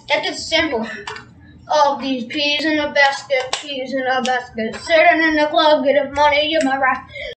That is simple. All these peas in a basket, peas in a basket. Sitting in the club, getting money in my rack.